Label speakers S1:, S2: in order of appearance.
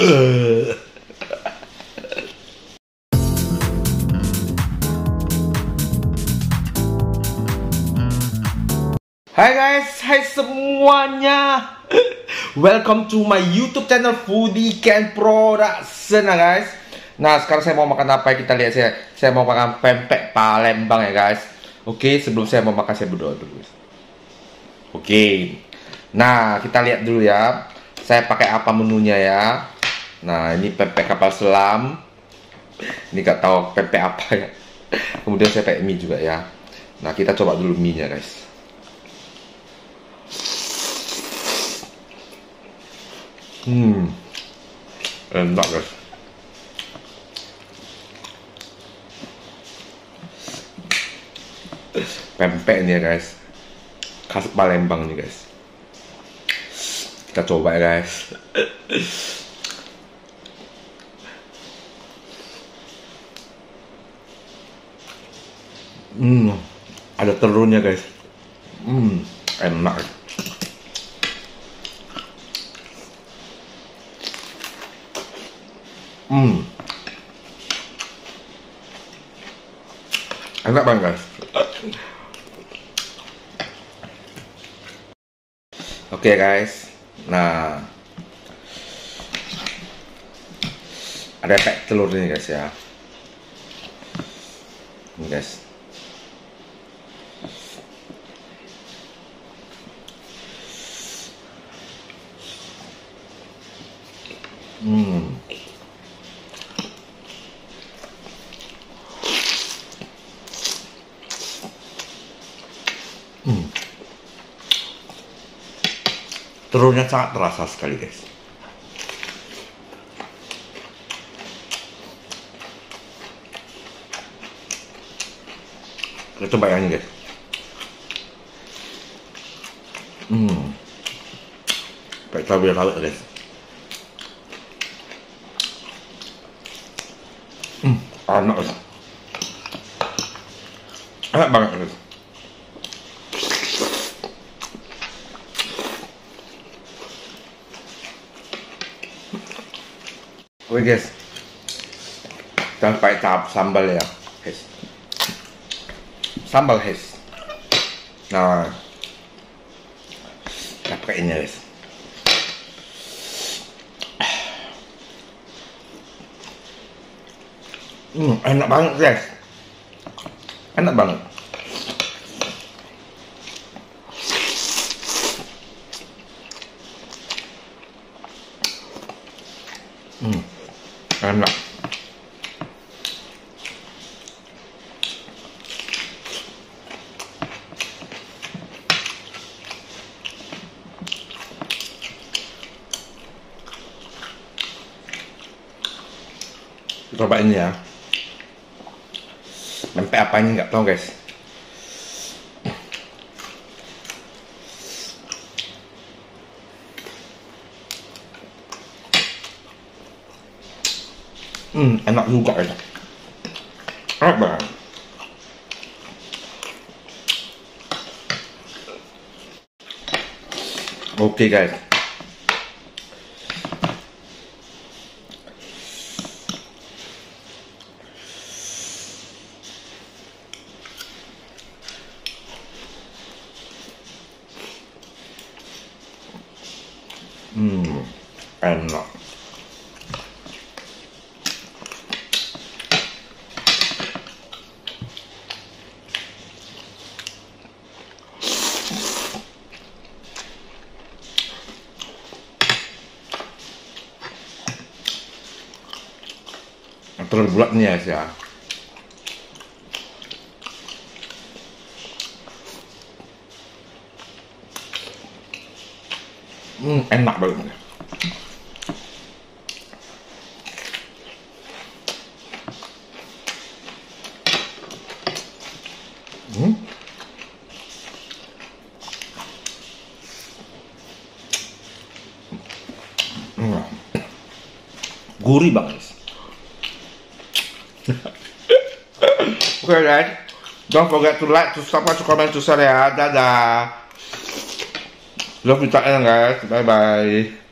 S1: Hai guys, hai semuanya. Welcome to my YouTube channel Foodie Ken Production ya guys. Nah sekarang saya mau makan apa? Kita lihat saya mau makan pempek Palembang ya guys. Oke, sebelum saya mau makan saya berdoa dulu guys. Oke. Nah kita lihat dulu ya. Saya pakai apa menunya ya. Nah ini pempek kapal selam. Ini gak tahu pempek apa ya. Kemudian saya pakai mie juga ya. Nah kita coba dulu mie nya guys. Enak guys. Pempek nih ya guys, khas Palembang nih guys. Kita coba ya guys. Ada telurnya guys. Enak. Enak banget guys. Oke guys. Nah ada kayak telur nih guys ya. Ini guys. Telurnya sangat terasa sekali guys. Kita coba yang ini guys. Pakai cabai rawit guys. Enak guys. Enak banget guys. Oke guys, kita pakai tahap sambal ya guys. Sambal guys. Nah kita pakai ini guys. Enak banget guys. Enak banget. Enak. Coba ini ya. Pempek apa ini nggak tahu guys. Enak juga ya. Enak banget. Oke guys. Enak. Terus bulat nih ya. Enak banget. Gurih banget. Okay guys, don't forget to like, to subscribe, to comment, to share ya. Dadah. Love you guys. Bye bye.